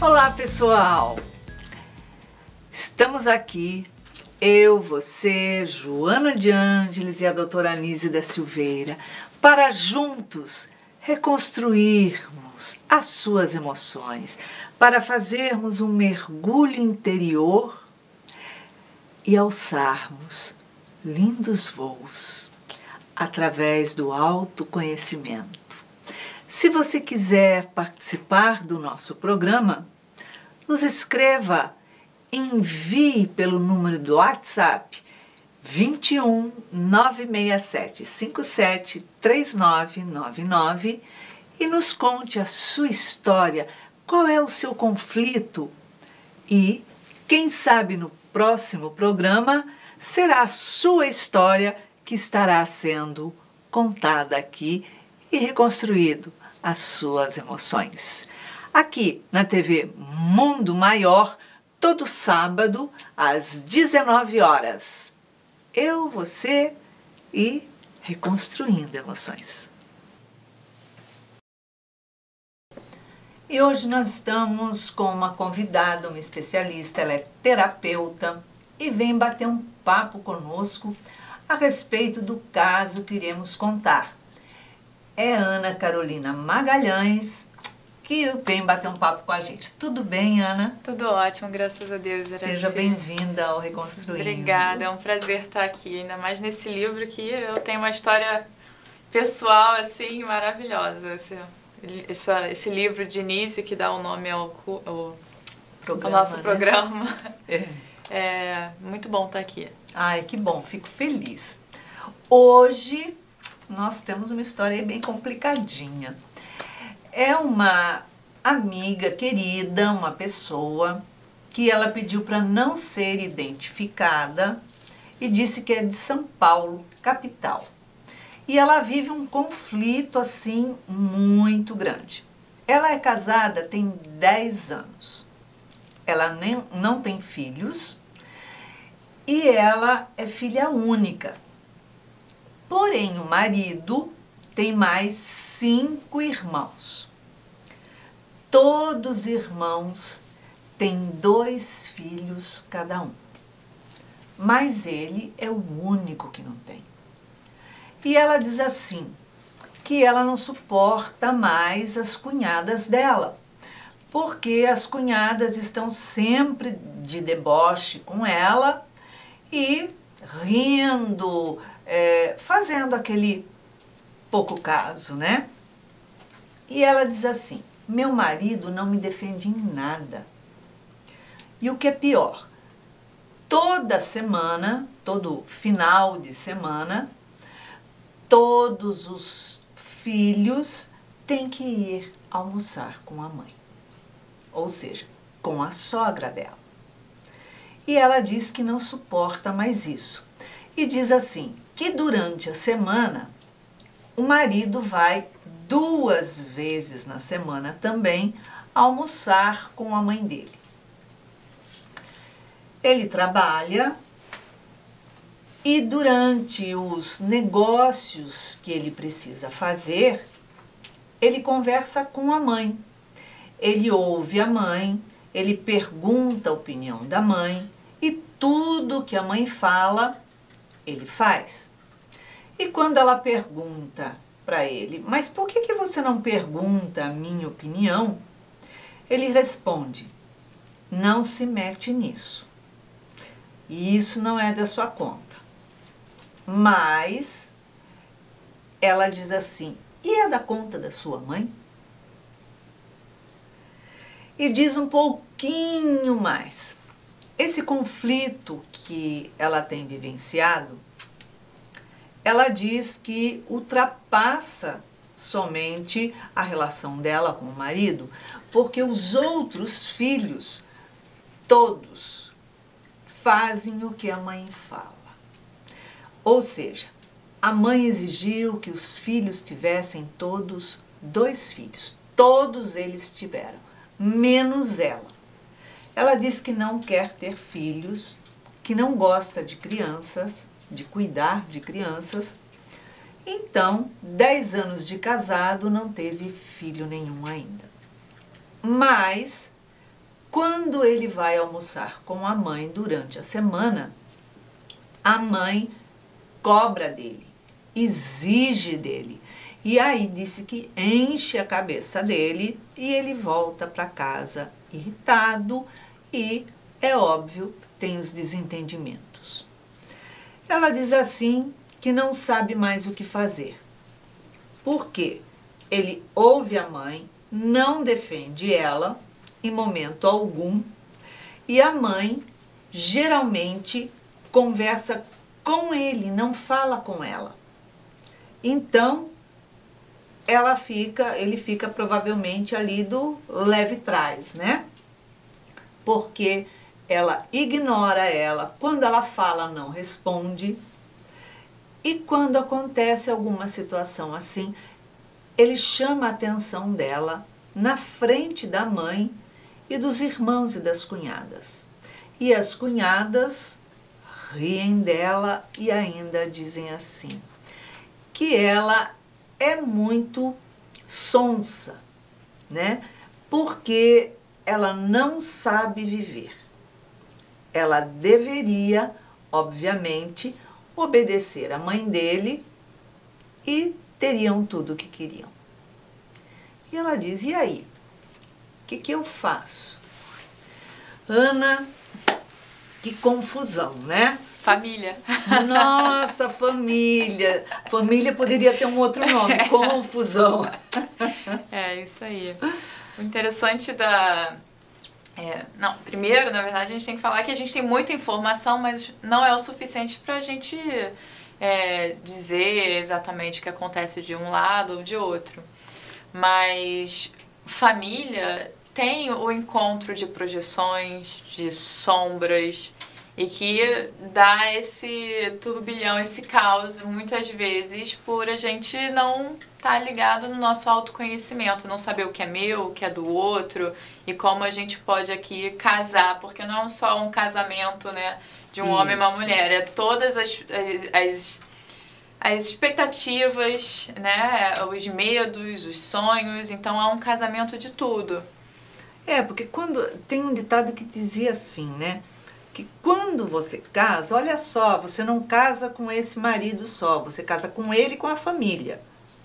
Olá, pessoal! Estamos aqui, eu, você, Joana de Ângeles e a doutora Anísia da Silveira, para juntos reconstruirmos as suas emoções, para fazermos um mergulho interior e alçarmos lindos voos através do autoconhecimento. Se você quiser participar do nosso programa, nos escreva, envie pelo número do WhatsApp 21 967 57 3999 e nos conte a sua história, qual é o seu conflito e, quem sabe no próximo programa, será a sua história que estará sendo contada aqui e reconstruído as suas emoções. Aqui na TV Mundo Maior, todo sábado às 19 horas. Eu, você e reconstruindo emoções. E hoje nós estamos com uma convidada, uma especialista, ela é terapeuta e vem bater um papo conosco a respeito do caso que iremos contar. É Ana Carolina Magalhães, que vem bater um papo com a gente. Tudo bem, Ana? Tudo ótimo, graças a Deus. Seja bem-vinda ao Reconstruindo. Obrigada, é um prazer estar aqui, ainda mais nesse livro que eu tenho uma história pessoal, assim, maravilhosa. Esse livro de Nise, que dá o nome ao nosso programa. É muito bom estar aqui. Ai, que bom, fico feliz. Hoje nós temos uma história bem complicadinha. É uma amiga querida, uma pessoa que ela pediu para não ser identificada e disse que é de São Paulo, capital. E ela vive um conflito assim muito grande. Ela é casada tem 10 anos. Ela não tem filhos e ela é filha única. Porém, o marido tem mais 5 irmãos. Todos os irmãos têm 2 filhos cada um. Mas ele é o único que não tem. E ela diz assim, que ela não suporta mais as cunhadas dela, porque as cunhadas estão sempre de deboche com ela e rindo, fazendo aquele pouco caso, né? E ela diz assim, meu marido não me defende em nada. E o que é pior, toda semana, todo final de semana, todos os filhos têm que ir almoçar com a mãe, ou seja, com a sogra dela. E ela diz que não suporta mais isso. E diz assim, que durante a semana, o marido vai 2 vezes na semana também almoçar com a mãe dele. Ele trabalha e durante os negócios que ele precisa fazer, ele conversa com a mãe. Ele ouve a mãe, ele pergunta a opinião da mãe e tudo que a mãe fala, ele faz. E quando ela pergunta para ele, mas por que você não pergunta a minha opinião? Ele responde, não se mete nisso. Isso não é da sua conta. Mas ela diz assim, e é da conta da sua mãe? E diz um pouquinho mais. Esse conflito que ela tem vivenciado, ela diz que ultrapassa somente a relação dela com o marido, porque os outros filhos, todos, fazem o que a mãe fala. Ou seja, a mãe exigiu que os filhos tivessem todos 2 filhos. Todos eles tiveram, menos ela. Ela diz que não quer ter filhos, que não gosta de crianças, de cuidar de crianças. Então, 10 anos de casado, não teve filho nenhum ainda. Mas quando ele vai almoçar com a mãe durante a semana, a mãe cobra dele, exige dele. E aí disse que enche a cabeça dele e ele volta para casa irritado e, é óbvio, tem os desentendimentos. Ela diz assim que não sabe mais o que fazer. Por quê? Ele ouve a mãe, não defende ela em momento algum e a mãe geralmente conversa com ele, não fala com ela. Então, ele fica provavelmente ali do leve trás, né? Porque ela ignora ela, quando ela fala não responde. E quando acontece alguma situação assim, ele chama a atenção dela na frente da mãe e dos irmãos e das cunhadas. E as cunhadas riem dela e ainda dizem assim, que ela é muito sonsa, né? Porque ela não sabe viver. Ela deveria, obviamente, obedecer a mãe dele e teriam tudo o que queriam. E ela diz, e aí? O que eu faço? Ana, que confusão, né? Família. Nossa, família. Família poderia ter um outro nome, confusão. É, isso aí. O interessante não, primeiro, na verdade, a gente tem que falar que a gente tem muita informação, mas não é o suficiente para a gente dizer exatamente o que acontece de um lado ou de outro. Mas família tem o encontro de projeções, de sombras, e que dá esse turbilhão, esse caos, muitas vezes, por a gente não estar ligado no nosso autoconhecimento, não saber o que é meu, o que é do outro, e como a gente pode aqui casar, porque não é só um casamento, né, de um homem e uma mulher, é todas as expectativas, né, os medos, os sonhos, então é um casamento de tudo. Porque quando tem um ditado que dizia assim, né, que quando você casa, olha só, você não casa com esse marido só, você casa com ele e com a família.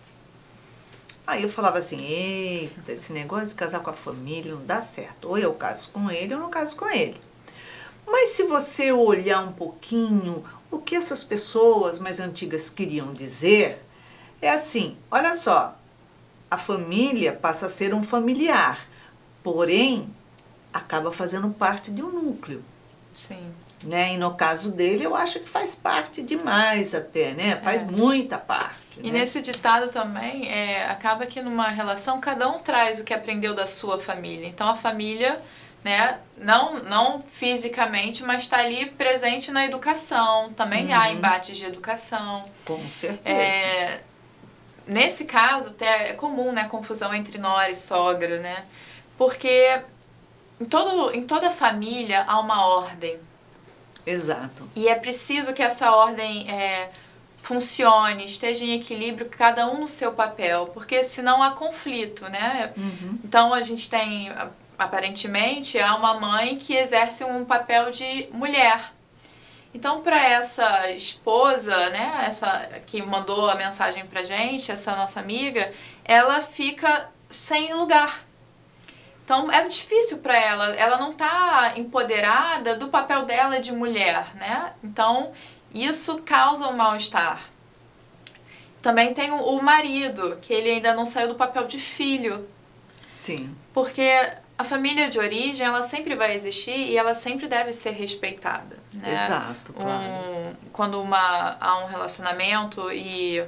Aí eu falava assim, eita, esse negócio de casar com a família não dá certo. Ou eu caso com ele ou não caso com ele. Mas se você olhar um pouquinho o que essas pessoas mais antigas queriam dizer, é assim, olha só, a família passa a ser um familiar, porém, acaba fazendo parte de um núcleo. Sim. Né? E no caso dele, eu acho que faz parte demais até, né? Faz muita parte. E né? nesse ditado também, acaba que numa relação, cada um traz o que aprendeu da sua família. Então a família, né, não fisicamente, mas está ali presente na educação. Também há embates de educação. Com certeza. Nesse caso, até é comum, né, confusão entre nora e sogra, né? Porque em toda família há uma ordem. Exato. E é preciso que essa ordem funcione, esteja em equilíbrio, cada um no seu papel, porque senão há conflito, né? Então a gente tem, aparentemente, há uma mãe que exerce um papel de mulher. Então, para essa esposa, né, essa que mandou a mensagem pra gente, essa nossa amiga, ela fica sem lugar. Então é difícil para ela não está empoderada do papel dela de mulher, né? Então isso causa um mal-estar. Também tem o marido, que ele ainda não saiu do papel de filho. Sim. Porque a família de origem, ela sempre vai existir e ela sempre deve ser respeitada, né? Exato, claro. Quando há um relacionamento e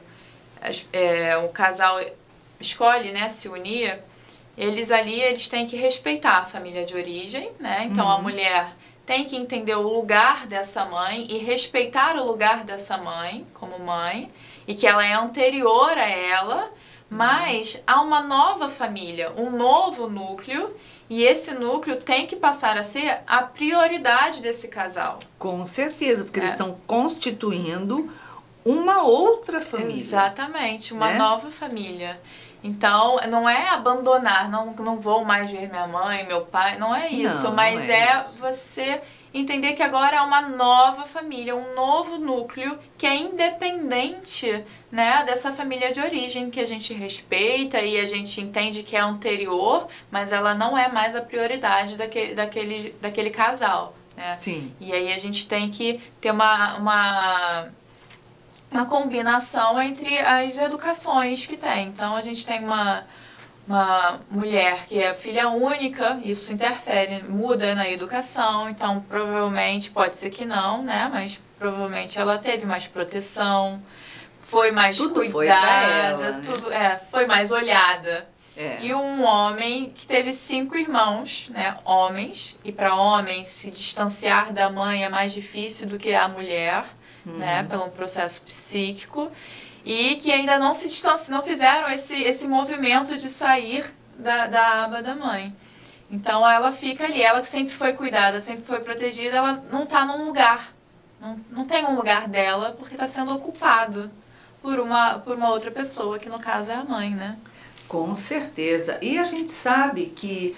o casal escolhe, né, se unir, eles têm que respeitar a família de origem, né? Então a mulher tem que entender o lugar dessa mãe e respeitar o lugar dessa mãe como mãe, e que ela é anterior a ela, mas há uma nova família, um novo núcleo, e esse núcleo tem que passar a ser a prioridade desse casal. Com certeza, porque eles estão constituindo uma outra família. Exatamente, uma nova família. Então, não é abandonar, não vou mais ver minha mãe, meu pai, não é isso, Não, mas não é isso. você entender que agora é uma nova família, um novo núcleo que é independente, né, dessa família de origem que a gente respeita e a gente entende que é anterior, mas ela não é mais a prioridade daquele casal, né? Sim. E aí a gente tem que ter uma combinação entre as educações que tem. Então a gente tem uma mulher que é filha única, isso interfere, muda na educação, então provavelmente, pode ser que não, né? Mas provavelmente ela teve mais proteção, foi mais Tudo cuidada, foi pra ela, né? tudo, foi mais olhada. É. E um homem que teve 5 irmãos, né, homens, e para homem se distanciar da mãe é mais difícil do que a mulher, né, pelo processo psíquico, e que ainda não se distanciam, não fizeram esse movimento de sair da aba da mãe. Então ela fica ali, ela que sempre foi cuidada, sempre foi protegida, ela não está num lugar, não tem um lugar dela porque está sendo ocupado por uma outra pessoa, que no caso é a mãe, né? Com certeza. E a gente sabe que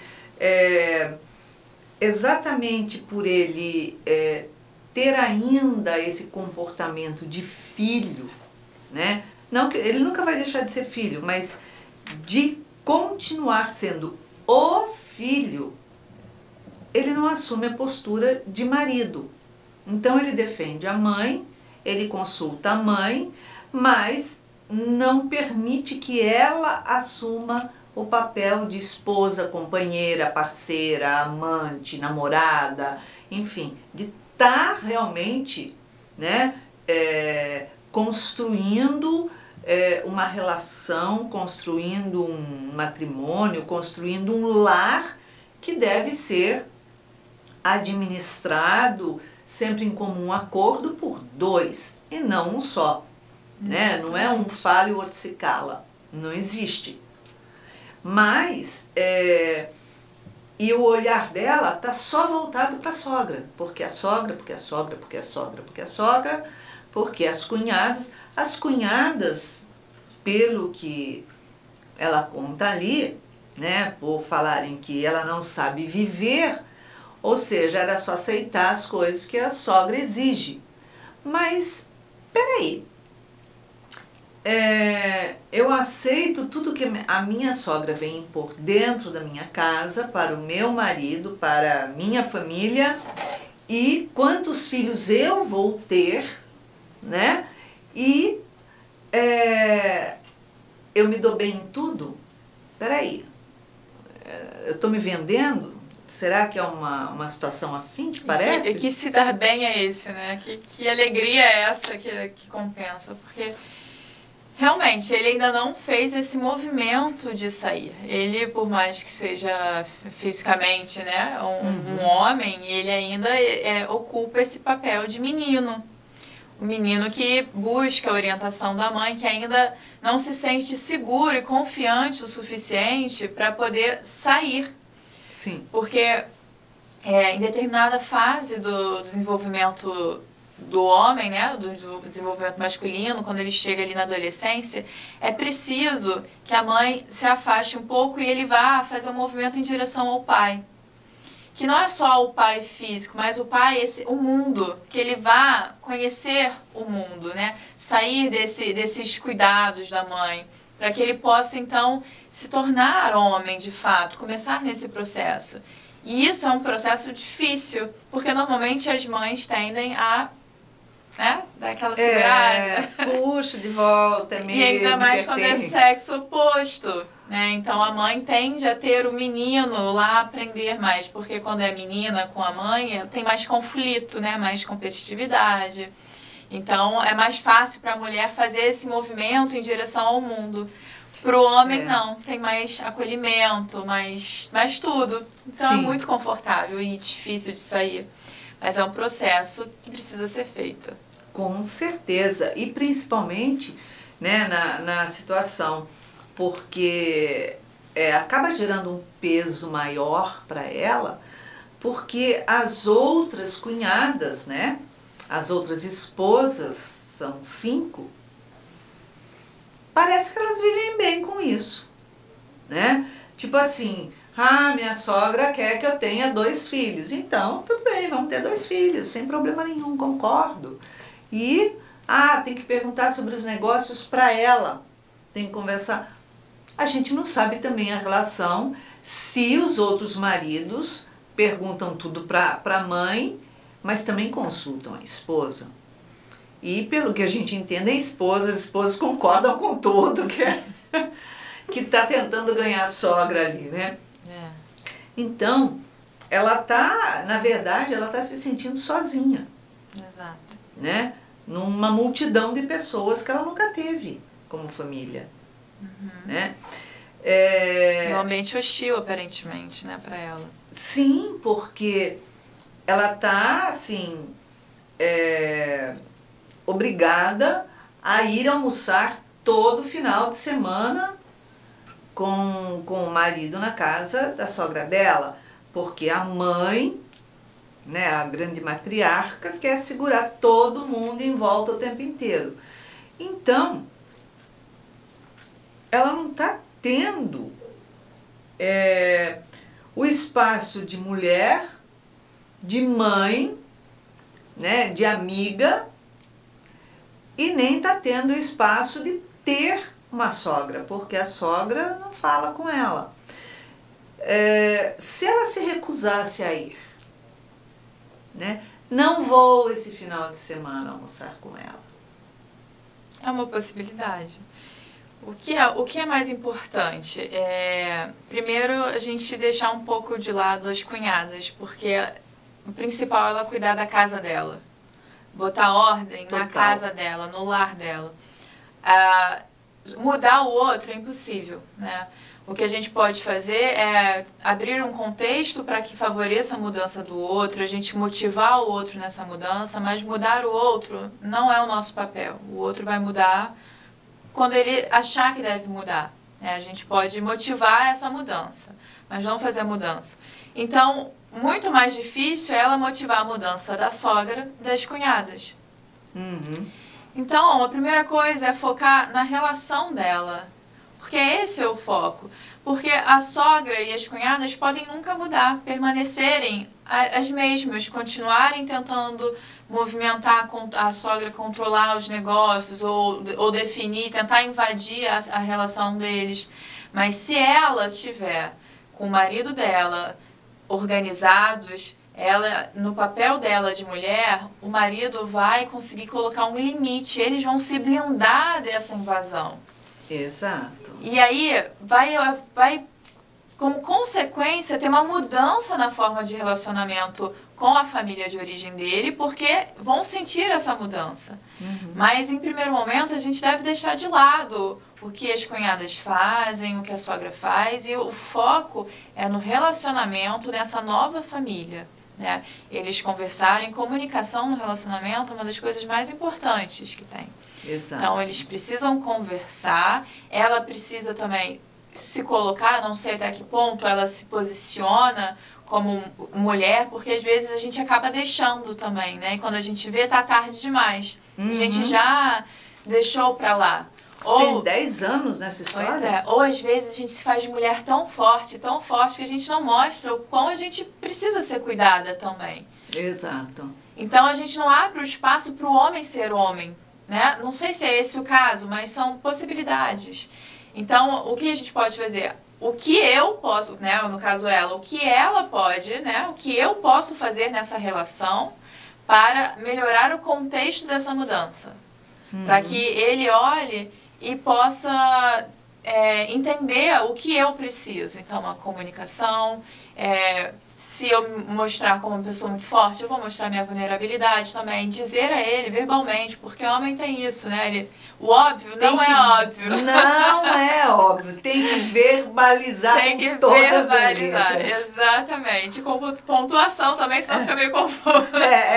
exatamente por ele ter ainda esse comportamento de filho, né? Não, ele nunca vai deixar de ser filho, mas de continuar sendo o filho, ele não assume a postura de marido. Então ele defende a mãe, ele consulta a mãe, mas não permite que ela assuma o papel de esposa, companheira, parceira, amante, namorada, enfim, de estar realmente, né, construindo uma relação, construindo um matrimônio, construindo um lar que deve ser administrado sempre em comum acordo por 2 e não um só. Né? Não é um fala e o outro se cala, não existe. Mas, e o olhar dela está só voltado para a sogra, porque a sogra, porque a sogra, porque a sogra, porque a sogra, porque as cunhadas, pelo que ela conta ali, né, por falarem que ela não sabe viver, ou seja, era só aceitar as coisas que a sogra exige. Mas, peraí, eu aceito tudo que a minha sogra vem impor dentro da minha casa, para o meu marido, para a minha família, e quantos filhos eu vou ter, né? E eu me dou bem em tudo? Peraí, eu estou me vendendo? Será que é uma situação assim que parece? E que se dar bem é esse, né? Que alegria é essa que compensa? Porque realmente ele ainda não fez esse movimento de sair. Ele, por mais que seja fisicamente, né, um homem, ele ainda ocupa esse papel de menino. O menino que busca a orientação da mãe, que ainda não se sente seguro e confiante o suficiente para poder sair. Sim. Porque em determinada fase do desenvolvimento do homem, né, do desenvolvimento masculino, quando ele chega ali na adolescência, é preciso que a mãe se afaste um pouco e ele vá fazer um movimento em direção ao pai. Que não é só o pai físico, mas o pai, o mundo, que ele vá conhecer o mundo, né, sair desses cuidados da mãe, para que ele possa então se tornar homem de fato, começar nesse processo. E isso é um processo difícil, porque normalmente as mães tendem a, né, dar aquela segurada. Puxa de volta, mesmo. E ainda mais quando é sexo oposto, né? Então a mãe tende a ter o menino lá aprender mais, porque quando é menina com a mãe tem mais conflito, né, mais competitividade. Então é mais fácil para a mulher fazer esse movimento em direção ao mundo. Para o homem não, tem mais acolhimento, mais tudo. Então Sim. É muito confortável e difícil de sair. Mas é um processo que precisa ser feito. Com certeza, e principalmente, né, na situação, porque acaba gerando um peso maior para ela, porque as outras cunhadas, né, as outras esposas, são 5, parece que elas vivem bem com isso. né? Tipo assim, minha sogra quer que eu tenha 2 filhos. Então, tudo bem, vamos ter 2 filhos, sem problema nenhum, concordo. E, tem que perguntar sobre os negócios para ela. Tem que conversar. A gente não sabe também a relação se os outros maridos perguntam tudo para a mãe, mas também consultam a esposa. E pelo que a gente entende, as esposas concordam com tudo que está tentando ganhar a sogra ali, né? É. Então, ela tá, na verdade, ela tá se sentindo sozinha. Exato. Né? Numa multidão de pessoas que ela nunca teve como família. Né? Um ambiente hostil, aparentemente, né, para ela. Sim, porque ela tá, assim, obrigada a ir almoçar todo final de semana com o marido na casa da sogra dela, porque a mãe, né, a grande matriarca, quer segurar todo mundo em volta o tempo inteiro. Então, ela não está tendo o espaço de mulher, de mãe, né, de amiga, e nem está tendo o espaço de ter uma sogra, porque a sogra não fala com ela. Se ela se recusasse a ir, né, não vou esse final de semana almoçar com ela. É uma possibilidade. O que é mais importante? Primeiro, a gente deixar um pouco de lado as cunhadas, porque o principal é ela cuidar da casa dela. Botar ordem na casa dela, no lar dela. Mudar o outro é impossível, né? O que a gente pode fazer é abrir um contexto para que favoreça a mudança do outro, a gente motivar o outro nessa mudança, mas mudar o outro não é o nosso papel. O outro vai mudar quando ele achar que deve mudar. A gente pode motivar essa mudança, mas não fazer a mudança. Então, muito mais difícil é ela motivar a mudança da sogra, das cunhadas. Então, a primeira coisa é focar na relação dela, porque esse é o foco. Porque a sogra e as cunhadas podem nunca mudar, permanecerem as mesmas, continuarem tentando movimentar a sogra, controlar os negócios ou definir, tentar invadir a relação deles. Mas se ela tiver com o marido dela organizados, ela, no papel dela de mulher, o marido vai conseguir colocar um limite, eles vão se blindar dessa invasão. Exato. E aí vai como consequência ter uma mudança na forma de relacionamento com a família de origem dele, porque vão sentir essa mudança. Mas em primeiro momento a gente deve deixar de lado o que as cunhadas fazem, o que a sogra faz, e o foco é no relacionamento dessa nova família. Né? Eles conversarem, comunicação no relacionamento é uma das coisas mais importantes que tem. Exato. Então eles precisam conversar, ela precisa também se colocar, não sei até que ponto ela se posiciona como mulher, porque às vezes a gente acaba deixando também, né? E quando a gente vê, tá tarde demais. A gente já deixou pra lá. Tem 10 anos nessa história? Pois é. Ou às vezes a gente se faz de mulher tão forte que a gente não mostra o quão a gente precisa ser cuidada também. Exato. Então a gente não abre o espaço para o homem ser homem, né? Não sei se é esse o caso, mas são possibilidades. Então, o que a gente pode fazer? O que eu posso, né, no caso ela, o que ela pode, né, o que eu posso fazer nessa relação para melhorar o contexto dessa mudança. Para que ele olhe e possa entender o que eu preciso. Então, a comunicação, se eu mostrar como uma pessoa muito forte, eu vou mostrar minha vulnerabilidade também, dizer a ele verbalmente, porque o homem tem isso, né? O óbvio não é óbvio. Não é óbvio, tem que verbalizar com todas as letras. Exatamente, com pontuação também, senão fica meio confuso.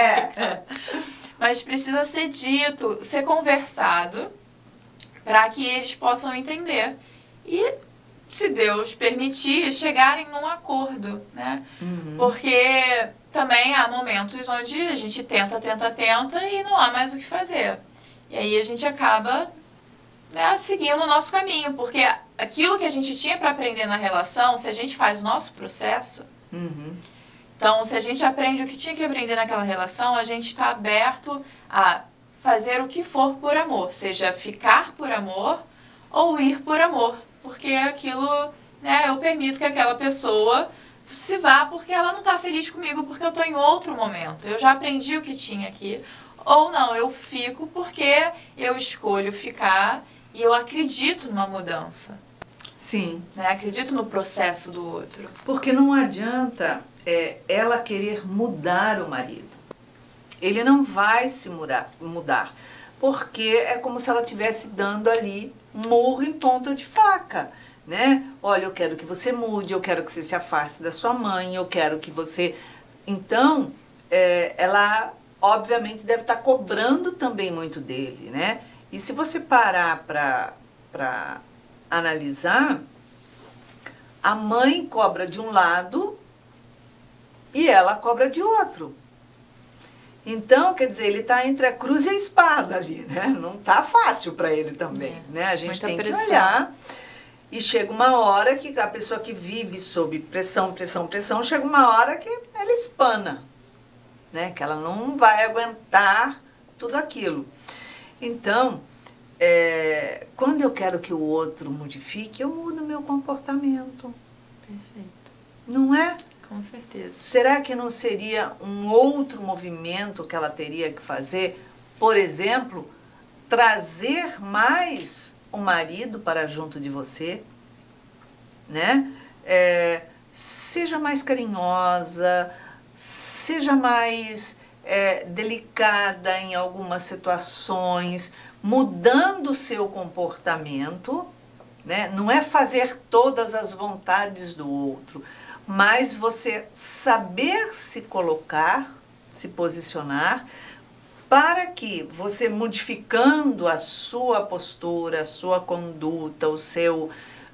Mas precisa ser dito, ser conversado, para que eles possam entender. E, se Deus permitir, chegarem num acordo, né? Porque também há momentos onde a gente tenta e não há mais o que fazer. E aí a gente acaba né, seguindo o nosso caminho, porque aquilo que a gente tinha para aprender na relação, se a gente faz o nosso processo, então se a gente aprende o que tinha que aprender naquela relação, a gente está aberto a fazer o que for por amor, seja ficar por amor ou ir por amor, porque aquilo, né, eu permito que aquela pessoa se vá porque ela não está feliz comigo, porque eu estou em outro momento, eu já aprendi o que tinha aqui, ou não, eu fico porque eu escolho ficar e eu acredito numa mudança. Sim. Né? Acredito no processo do outro. Porque não adianta ela querer mudar o marido. Ele não vai se mudar. Porque é como se ela estivesse dando ali murro em ponta de faca. Né? Olha, eu quero que você mude, eu quero que você se afaste da sua mãe, eu quero que você... Então, ela obviamente deve estar cobrando também muito dele, né? E se você parar para analisar, a mãe cobra de um lado e ela cobra de outro. Então, quer dizer, ele está entre a cruz e a espada ali, né? Não está fácil para ele também, né? A gente tem que olhar e chega uma hora que a pessoa que vive sob pressão, chega uma hora que ela espana, né? Que ela não vai aguentar tudo aquilo. Então, quando eu quero que o outro modifique, eu mudo o meu comportamento. Perfeito. Não é? Com certeza. Será que não seria um outro movimento que ela teria que fazer? Por exemplo, trazer mais o marido para junto de você, né? Seja mais carinhosa, seja mais delicada em algumas situações, mudando o seu comportamento, né? Não é fazer todas as vontades do outro, mas você saber se colocar, se posicionar, para que você modificando a sua postura, a sua conduta, o seu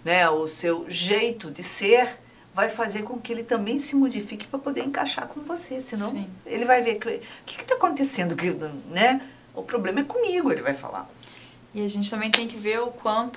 jeito de ser, vai fazer com que ele também se modifique para poder encaixar com você, senão Sim. ele vai ver o que está acontecendo, né? O problema é comigo, ele vai falar. E a gente também tem que ver o quanto,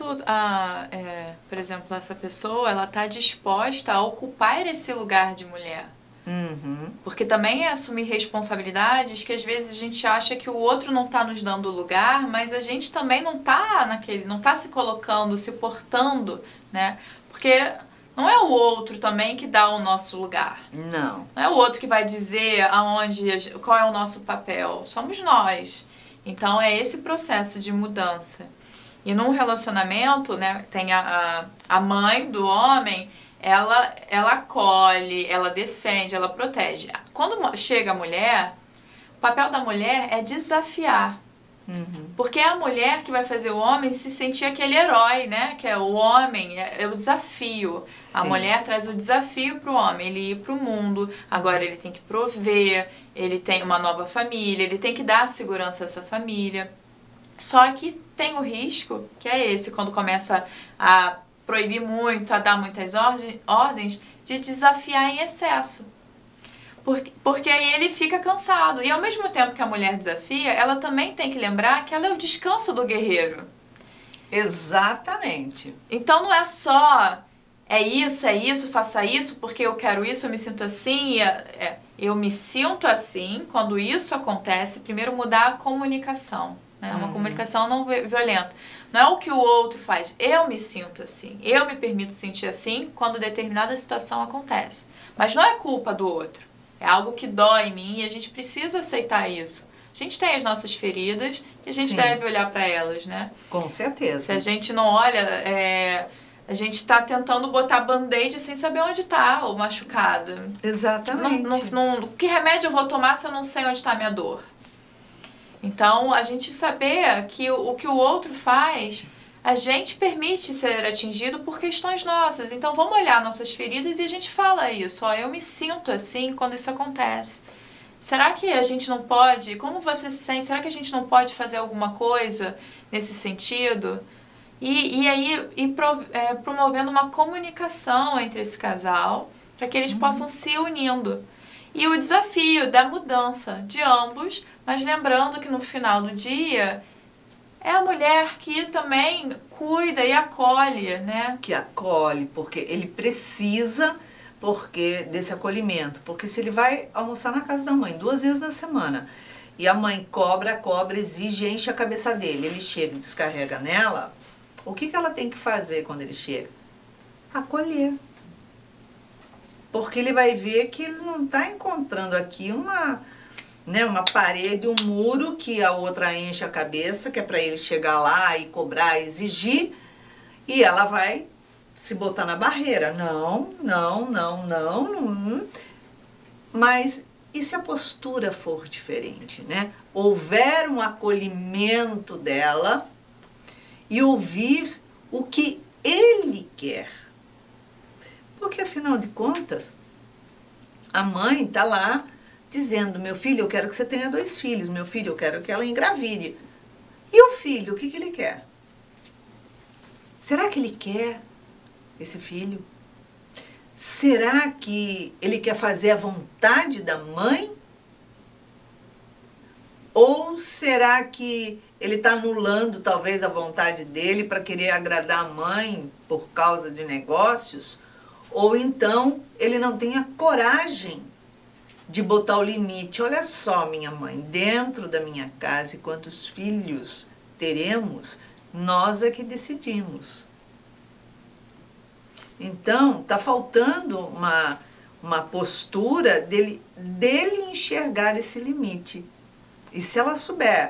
por exemplo, essa pessoa ela está disposta a ocupar esse lugar de mulher. Uhum. Porque também é assumir responsabilidades que às vezes a gente acha que o outro não está nos dando lugar, mas a gente também não está se colocando, se portando, né? Porque não é o outro também que dá o nosso lugar. Não. Não é o outro que vai dizer qual é o nosso papel. Somos nós. Então, é esse processo de mudança. E num relacionamento, né, tem a mãe do homem, ela acolhe, ela defende, ela protege. Quando chega a mulher, o papel da mulher é desafiar. Uhum. Porque é a mulher que vai fazer o homem se sentir aquele herói, né? Que é o homem, é o desafio. Sim. A mulher traz o desafio para o homem, ele ir para o mundo, agora ele tem que prover, ele tem uma nova família, ele tem que dar segurança a essa família. Só que tem o risco, que é esse, quando começa a proibir muito, a dar muitas ordens, de desafiar em excesso. Porque aí ele fica cansado. E ao mesmo tempo que a mulher desafia, ela também tem que lembrar que ela é o descanso do guerreiro. Exatamente. Então não é só é isso, faça isso, porque eu quero isso, eu me sinto assim. Eu me sinto assim, quando isso acontece, primeiro mudar a comunicação. Né? Uma comunicação não violenta. Não é o que o outro faz. Eu me sinto assim. Eu me permito sentir assim quando determinada situação acontece. Mas não é culpa do outro. É algo que dói em mim e a gente precisa aceitar isso. A gente tem as nossas feridas e a gente Sim. deve olhar para elas, né? Com certeza. Se a gente não olha, a gente está tentando botar band-aid sem saber onde está o machucado. Exatamente. Que remédio eu vou tomar se eu não sei onde está a minha dor? Então, a gente saber que o que o outro faz, a gente permite ser atingido por questões nossas. Então, vamos olhar nossas feridas e a gente fala isso. Eu me sinto assim quando isso acontece. Será que a gente não pode... Como você se sente? Será que a gente não pode fazer alguma coisa nesse sentido? E aí, promovendo uma comunicação entre esse casal, para que eles possam se unindo. E o desafio da mudança de ambos, mas lembrando que no final do dia... é a mulher que também cuida e acolhe, né? Que acolhe, porque ele precisa desse acolhimento. Porque se ele vai almoçar na casa da mãe 2 vezes na semana e a mãe cobra, exige, enche a cabeça dele, ele chega e descarrega nela, o que ela tem que fazer quando ele chega? Acolher. Porque ele vai ver que ele não está encontrando aqui uma parede, um muro que a outra enche a cabeça, que é para ele chegar lá e cobrar, exigir, e ela vai se botar na barreira. Não. Mas e se a postura for diferente, né? Houver um acolhimento dela e ouvir o que ele quer. Porque, afinal de contas, a mãe está lá dizendo, meu filho, eu quero que você tenha 2 filhos, meu filho, eu quero que ela engravide. E o filho, o que ele quer? Será que ele quer esse filho? Será que ele quer fazer a vontade da mãe? Ou será que ele está anulando talvez a vontade dele para querer agradar a mãe por causa de negócios? Ou então ele não tem a coragem de botar o limite. Olha só, minha mãe, dentro da minha casa, e quantos filhos teremos, nós é que decidimos. Então, está faltando uma postura dele enxergar esse limite. E se ela souber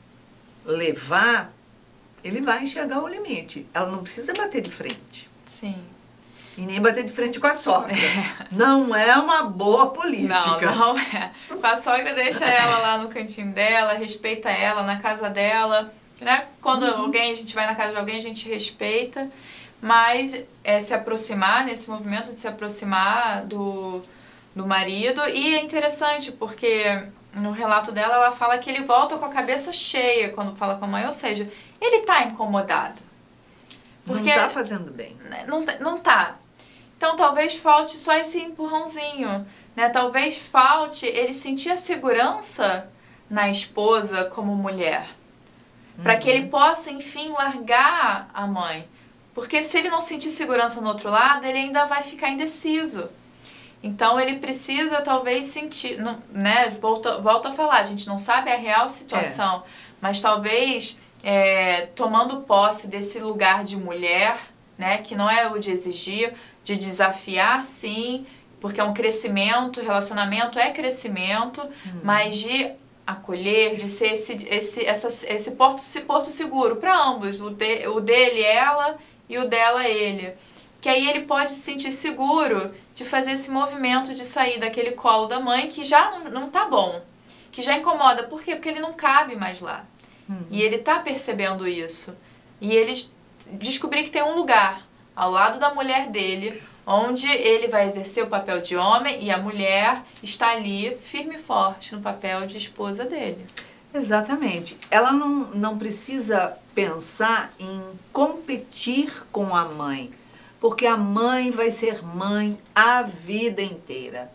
levar, ele vai enxergar o limite. Ela não precisa bater de frente. Sim. E nem bater de frente com a sogra. Não é uma boa política. Não é. A sogra deixa ela lá no cantinho dela, respeita ela na casa dela, né? Quando a gente vai na casa de alguém, a gente respeita. Mas se aproximar, nesse movimento de se aproximar do marido. E é interessante porque no relato dela, ela fala que ele volta com a cabeça cheia quando fala com a mãe. Ou seja, ele está incomodado. Porque não está fazendo bem. Não tá. Então, talvez falte só esse empurrãozinho, né? Talvez falte ele sentir a segurança na esposa como mulher. Para que ele possa, enfim, largar a mãe. Porque se ele não sentir segurança no outro lado, ele ainda vai ficar indeciso. Então, ele precisa, talvez, sentir... né? Volto a falar, a gente não sabe a real situação. Mas talvez, tomando posse desse lugar de mulher, né? Que não é o de exigir, de desafiar, sim, porque é um crescimento, relacionamento é crescimento, mas de acolher, de ser esse porto seguro para ambos, o dele, ela, e o dela, ele. Que aí ele pode se sentir seguro de fazer esse movimento de sair daquele colo da mãe que já não tá bom, que já incomoda. Por quê? Porque ele não cabe mais lá. E ele tá percebendo isso. E ele descobrir que tem um lugar ao lado da mulher dele, onde ele vai exercer o papel de homem e a mulher está ali firme e forte no papel de esposa dele. Exatamente. Ela não precisa pensar em competir com a mãe, porque a mãe vai ser mãe a vida inteira.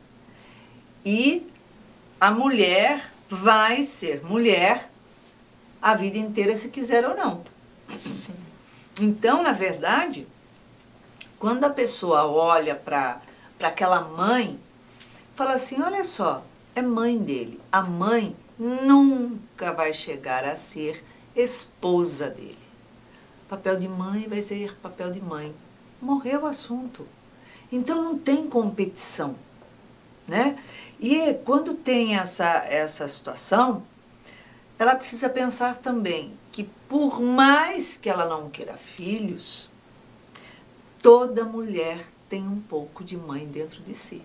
E a mulher vai ser mulher a vida inteira, se quiser ou não. Sim. Então, na verdade, quando a pessoa olha para aquela mãe, fala assim, olha só, é mãe dele. A mãe nunca vai chegar a ser esposa dele. Papel de mãe vai ser papel de mãe. Morreu o assunto. Então não tem competição, né? E quando tem essa situação, ela precisa pensar também que por mais que ela não queira filhos, toda mulher tem um pouco de mãe dentro de si.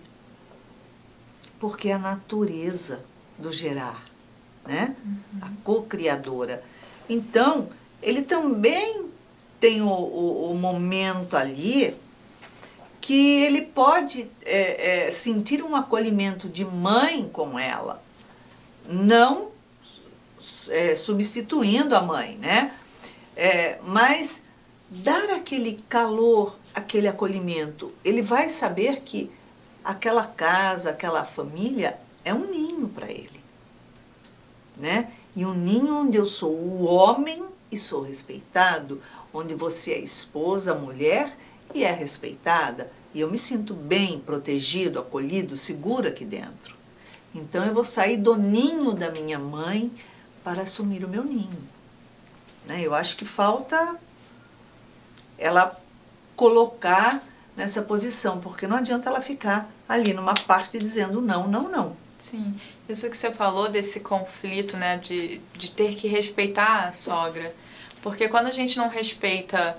Porque é a natureza do gerar, né? A co-criadora. Então, ele também tem o momento ali que ele pode sentir um acolhimento de mãe com ela, não substituindo a mãe, né? Mas dar aquele calor, aquele acolhimento. Ele vai saber que aquela casa, aquela família é um ninho para ele, né? E um ninho onde eu sou o homem e sou respeitado, onde você é esposa, mulher e é respeitada. E eu me sinto bem, protegido, acolhido, seguro aqui dentro. Então eu vou sair do ninho da minha mãe para assumir o meu ninho. Né? Eu acho que falta ela colocar nessa posição, porque não adianta ela ficar ali numa parte dizendo não, não, não. Sim, isso que você falou desse conflito, né, de ter que respeitar a sogra, porque quando a gente não respeita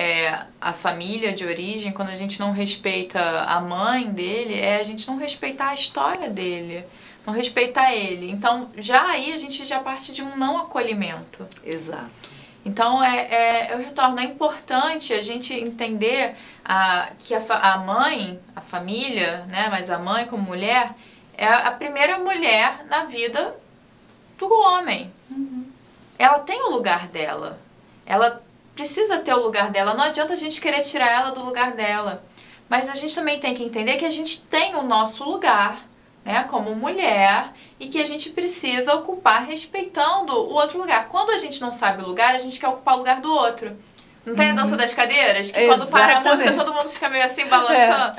a família de origem, quando a gente não respeita a mãe dele, a gente não respeitar a história dele, não respeitar ele. Então, já aí a gente já parte de um não acolhimento. Exato. Então, eu retorno, é importante a gente entender que a mãe, a família, né, mas a mãe como mulher, é a primeira mulher na vida do homem. Uhum. Ela tem o lugar dela. Ela precisa ter o lugar dela. Não adianta a gente querer tirar ela do lugar dela. Mas a gente também tem que entender que a gente tem o nosso lugar, né, como mulher, e que a gente precisa ocupar respeitando o outro lugar. Quando a gente não sabe o lugar, a gente quer ocupar o lugar do outro. Não tem a dança das cadeiras? Que quando para a música todo mundo fica meio assim balançando?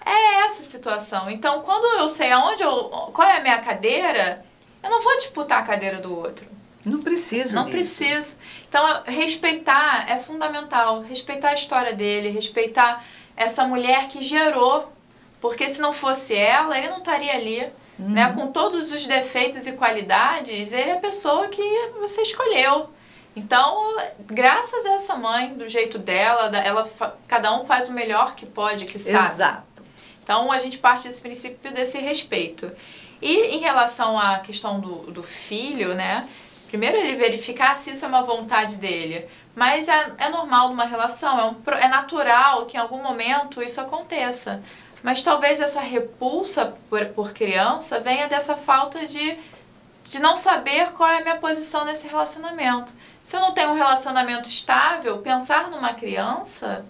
É essa situação. Então, quando eu sei qual é a minha cadeira, eu não vou disputar a cadeira do outro. Não preciso Não disso. preciso. Então, respeitar é fundamental. Respeitar a história dele, respeitar essa mulher que gerou. Porque se não fosse ela, ele não estaria ali. Né? Com todos os defeitos e qualidades, ele é a pessoa que você escolheu. Então, graças a essa mãe, do jeito dela, cada um faz o melhor que pode, que sabe. Exato. Então, a gente parte desse princípio desse respeito. E em relação à questão do filho, né? Primeiro ele verificar se isso é uma vontade dele. Mas é normal numa relação, é natural que em algum momento isso aconteça. Mas talvez essa repulsa por criança venha dessa falta de não saber qual é a minha posição nesse relacionamento. Se eu não tenho um relacionamento estável, pensar numa criança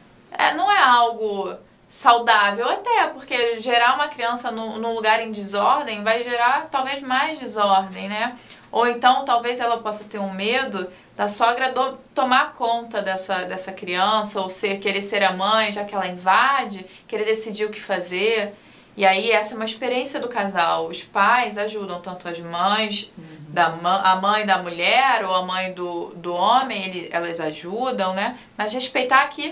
não é algo saudável, até porque gerar uma criança num lugar em desordem vai gerar talvez mais desordem, né? Ou então talvez ela possa ter um medo da sogra tomar conta dessa criança, ou querer ser a mãe, já que ela invade, querer decidir o que fazer. E aí essa é uma experiência do casal. Os pais ajudam tanto as mães, a mãe da mulher ou a mãe do homem, elas ajudam, né? Mas respeitar que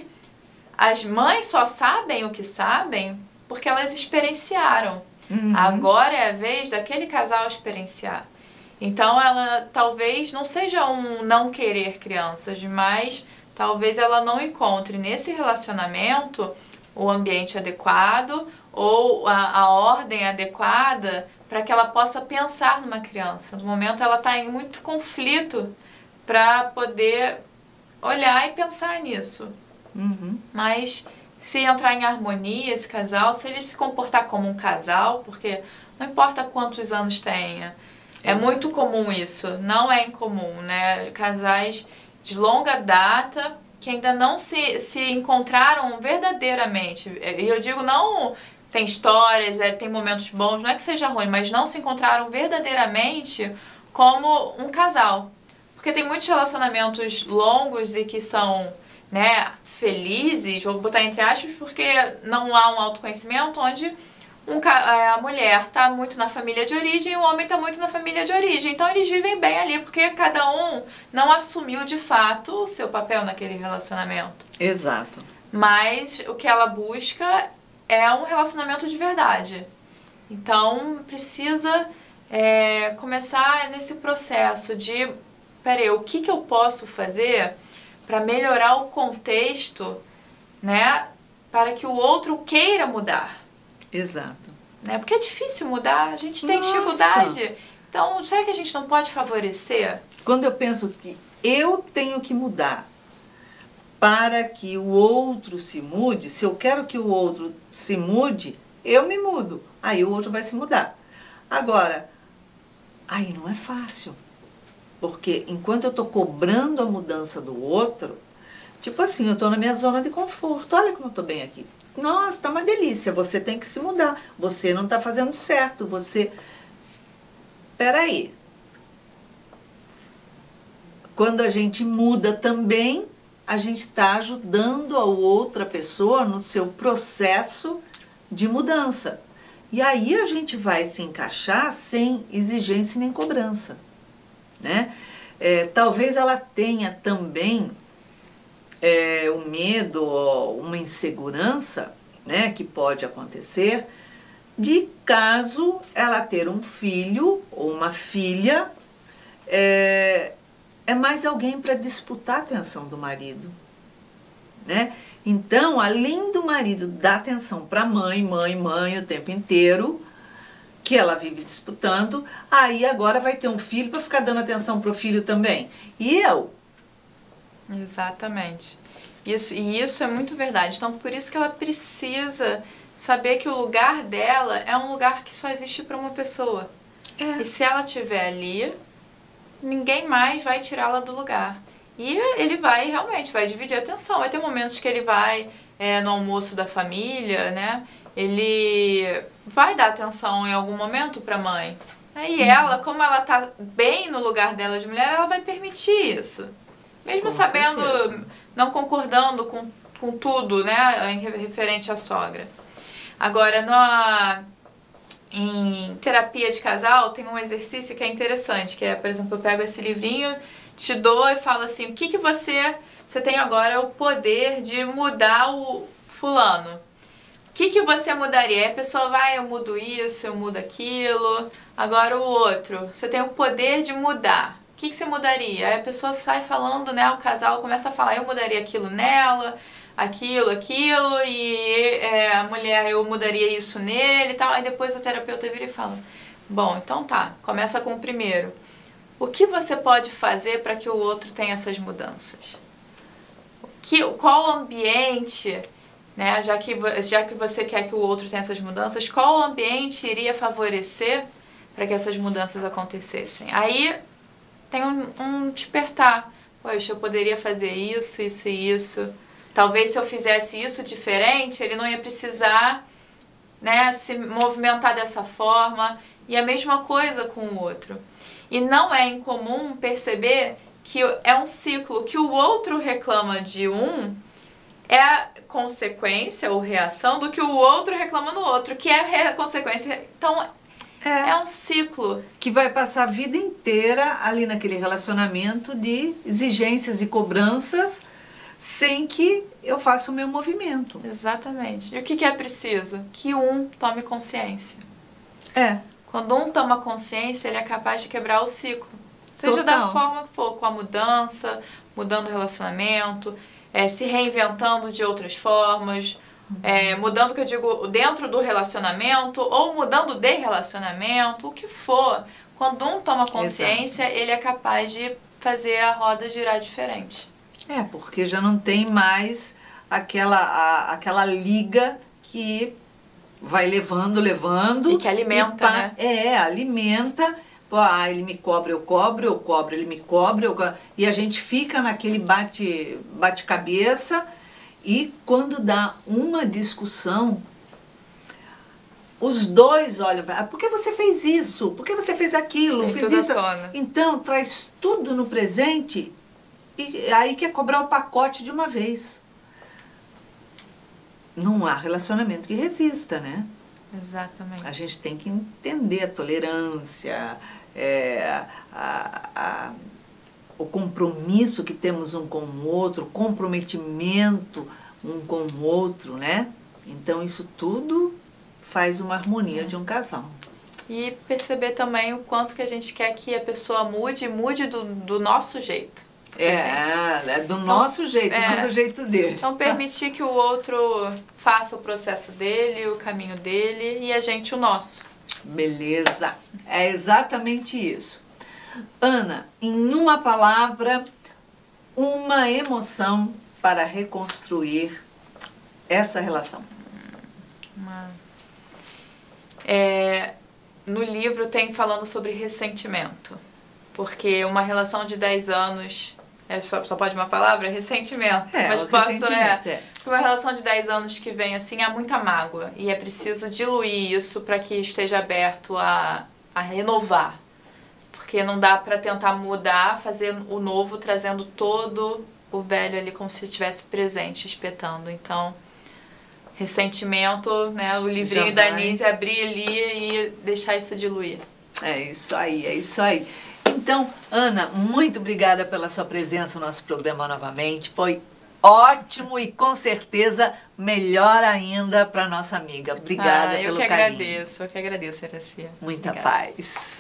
as mães só sabem o que sabem porque elas experienciaram. Agora é a vez daquele casal experienciar. Então ela talvez não seja um não querer crianças, mas talvez ela não encontre nesse relacionamento o ambiente adequado ou a ordem adequada para que ela possa pensar numa criança. No momento ela está em muito conflito para poder olhar e pensar nisso. Mas se entrar em harmonia esse casal, se ele se comportar como um casal, porque não importa quantos anos tenha, é muito comum isso, não é incomum, né? Casais de longa data que ainda não se encontraram verdadeiramente. E eu digo não, tem histórias, tem momentos bons, não é que seja ruim, mas não se encontraram verdadeiramente como um casal. Porque tem muitos relacionamentos longos e que são, né, felizes, vou botar entre aspas, porque não há um autoconhecimento onde a mulher está muito na família de origem e o homem está muito na família de origem. Então eles vivem bem ali, porque cada um não assumiu de fato o seu papel naquele relacionamento. Exato. Mas o que ela busca é um relacionamento de verdade. Então precisa começar nesse processo de, peraí, o que eu posso fazer para melhorar o contexto, né, para que o outro queira mudar. Exato. Né? Porque é difícil mudar, a gente tem dificuldade. Então, será que a gente não pode favorecer? Quando eu penso que eu tenho que mudar para que o outro se mude, se eu quero que o outro se mude, eu me mudo. Aí o outro vai se mudar. Agora, aí não é fácil. Porque enquanto eu estou cobrando a mudança do outro, tipo assim, eu estou na minha zona de conforto. Olha como eu estou bem aqui. Nossa, tá uma delícia, você tem que se mudar. Você não está fazendo certo, você... Peraí. quando a gente muda também, a gente está ajudando a outra pessoa no seu processo de mudança. E aí a gente vai se encaixar sem exigência nem cobrança, né? Talvez ela tenha também um medo ou uma insegurança, né, que pode acontecer, de caso ela ter um filho ou uma filha, é mais alguém para disputar a atenção do marido, né? Então, além do marido dar atenção para mãe o tempo inteiro, que ela vive disputando, aí agora vai ter um filho para ficar dando atenção para o filho também. E eu? Exatamente. Isso é muito verdade. Então, por isso que ela precisa saber que o lugar dela é um lugar que só existe para uma pessoa. E se ela estiver ali, ninguém mais vai tirá-la do lugar. E ele realmente vai dividir a atenção. Vai ter momentos que ele vai no almoço da família, né? Ele vai dar atenção em algum momento para a mãe. E ela, como ela tá bem no lugar dela de mulher, ela vai permitir isso. Mesmo Com sabendo, certeza. não concordando com tudo, né, em referente à sogra. Agora, em terapia de casal, tem um exercício que é interessante, que é, por exemplo, eu pego esse livrinho, te dou e falo assim, o que você tem agora o poder de mudar o fulano? O que você mudaria? Aí a pessoa vai, eu mudo isso, eu mudo aquilo. Agora o outro, você tem o poder de mudar. O que você mudaria? Aí a pessoa sai falando, né? O casal começa a falar, eu mudaria aquilo nela, aquilo, e a mulher, eu mudaria isso nele e tal. Aí depois o terapeuta vira e fala, bom, então tá, começa com o primeiro. O que você pode fazer para que o outro tenha essas mudanças? Qual ambiente, né? Já que você quer que o outro tenha essas mudanças, qual ambiente iria favorecer para que essas mudanças acontecessem? Aí tem um despertar. Poxa, eu poderia fazer isso, isso e isso. Talvez se eu fizesse isso diferente, ele não ia precisar, né, se movimentar dessa forma. E a mesma coisa com o outro. E não é incomum perceber que é um ciclo, que o outro reclama de é a consequência ou reação do que o outro reclama no outro, que é a consequência. Então, é um ciclo. Que vai passar a vida inteira ali naquele relacionamento de exigências e cobranças sem que eu faça o meu movimento. Exatamente. E o que é preciso? Que um tome consciência. É. Quando um toma consciência, ele é capaz de quebrar o ciclo. Seja Total. da forma que for, com a mudança, mudando o relacionamento, se reinventando de outras formas, mudando, que eu digo, dentro do relacionamento, ou mudando de relacionamento, o que for. Quando um toma consciência, exato, ele é capaz de fazer a roda girar diferente. Porque já não tem mais aquela liga que vai levando. E que alimenta, né? Alimenta. Ele me cobra, eu cobro, ele me cobra. E a gente fica naquele bate-cabeça. E quando dá uma discussão, os dois olham para... por que você fez isso? Por que você fez aquilo? Fez isso? Então, traz tudo no presente e aí quer cobrar o pacote de uma vez. Não há relacionamento que resista, né? Exatamente. A gente tem que entender a tolerância, o compromisso que temos um com o outro, o comprometimento um com o outro, né? Então, isso tudo faz uma harmonia de um casal. E perceber também o quanto que a gente quer que a pessoa mude do nosso jeito. Do nosso jeito, não do jeito dele. Então, permitir que o outro faça o processo dele, o caminho dele e a gente o nosso. Beleza, é exatamente isso. Ana, em uma palavra, uma emoção para reconstruir essa relação. No livro tem falando sobre ressentimento, porque uma relação de 10 anos, só pode uma palavra? Ressentimento. Mas porque uma relação de 10 anos que vem assim, há muita mágoa, e é preciso diluir isso para que esteja aberto a renovar. porque não dá para tentar mudar, fazer o novo trazendo todo o velho ali como se estivesse presente, espetando. Então, ressentimento, né, o livrinho da Nise, abrir ali e deixar isso diluir. É isso aí, é isso aí. Então, Ana, muito obrigada pela sua presença no nosso programa novamente. Foi ótimo e com certeza melhor ainda para nossa amiga. Obrigada pelo carinho. Eu que agradeço, Iracia. Muita Obrigada. paz.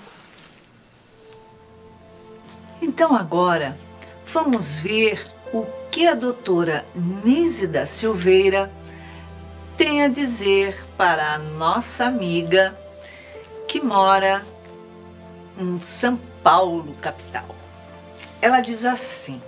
Então agora vamos ver o que a doutora Nise da Silveira tem a dizer para a nossa amiga que mora em São Paulo, capital. Ela diz assim: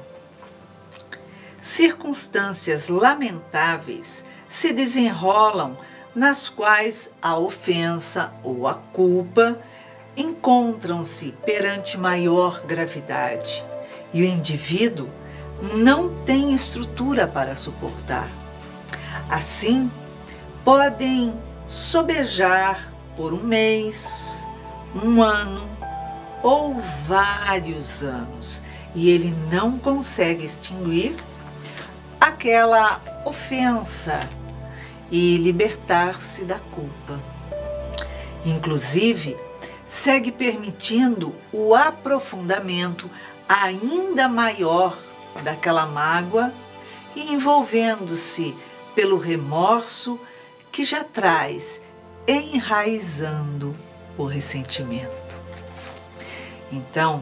circunstâncias lamentáveis se desenrolam nas quais a ofensa ou a culpa encontram-se perante maior gravidade e o indivíduo não tem estrutura para suportar. Assim, podem sobejar por um mês, um ano ou vários anos e ele não consegue extinguir aquela ofensa e libertar-se da culpa. Inclusive, segue permitindo o aprofundamento ainda maior daquela mágoa e envolvendo-se pelo remorso que já traz enraizando o ressentimento. Então,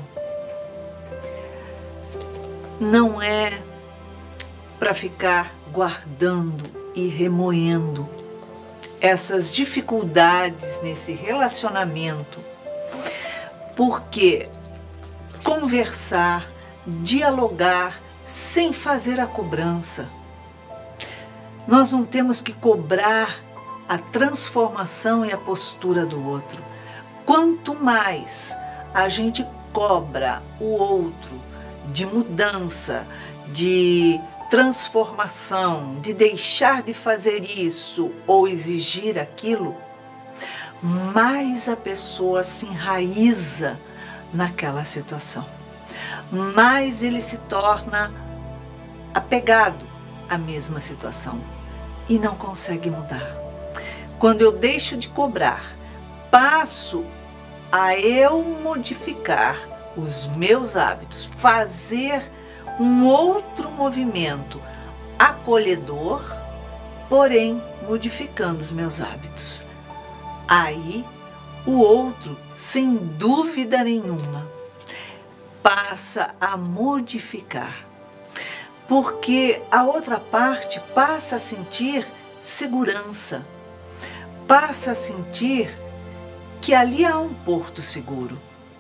não é para ficar guardando e remoendo essas dificuldades nesse relacionamento, porque conversar, dialogar sem fazer a cobrança. Nós não temos que cobrar a transformação e a postura do outro. Quanto mais a gente cobra o outro de mudança, de transformação, de deixar de fazer isso ou exigir aquilo, mais a pessoa se enraiza naquela situação, mais ele se torna apegado à mesma situação e não consegue mudar. Quando eu deixo de cobrar, passo a eu modificar os meus hábitos, fazer um outro movimento acolhedor, porém modificando os meus hábitos. Aí o outro, sem dúvida nenhuma, passa a modificar, porque a outra parte passa a sentir segurança, passa a sentir que ali há um porto seguro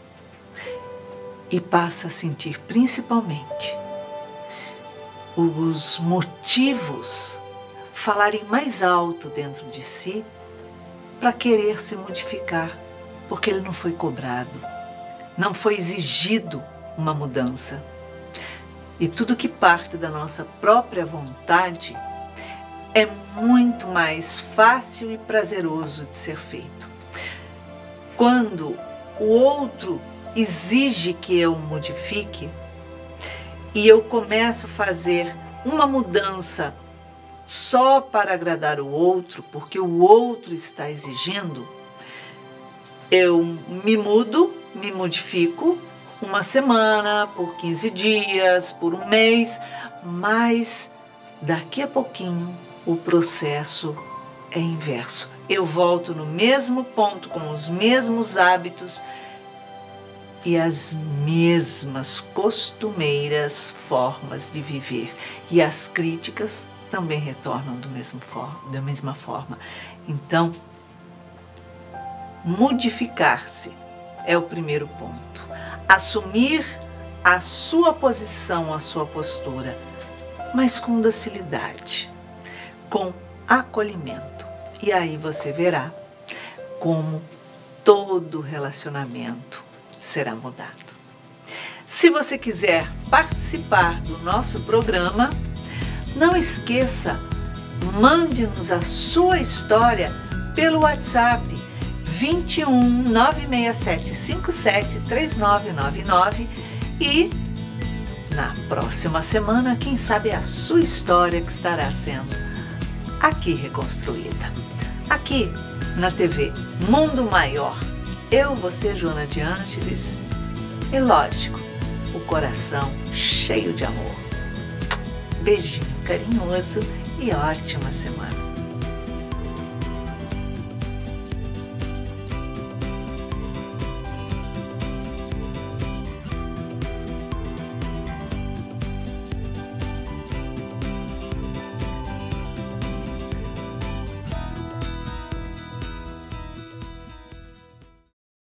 e passa a sentir principalmente os motivos falarem mais alto dentro de si para querer se modificar, porque ele não foi cobrado, não foi exigido uma mudança. E tudo que parte da nossa própria vontade é muito mais fácil e prazeroso de ser feito. Quando o outro exige que eu modifique e eu começo a fazer uma mudança só para agradar o outro, porque o outro está exigindo, eu me mudo, me modifico uma semana, por 15 dias, por um mês, mas daqui a pouquinho o processo é inverso. Eu volto no mesmo ponto, com os mesmos hábitos e as mesmas costumeiras formas de viver. E as críticas também retornam da mesma forma. Então, modificar-se é o primeiro ponto. Assumir a sua posição, a sua postura, mas com docilidade, com acolhimento. E aí você verá como todo relacionamento será mudado. Se você quiser participar do nosso programa, não esqueça, mande-nos a sua história pelo WhatsApp 21 967 57 3999 e na próxima semana, quem sabe é a sua história que estará sendo aqui reconstruída. Aqui na TV Mundo Maior, eu, você, Joana de Ângeles, e lógico, o coração cheio de amor. Beijinho carinhoso e ótima semana.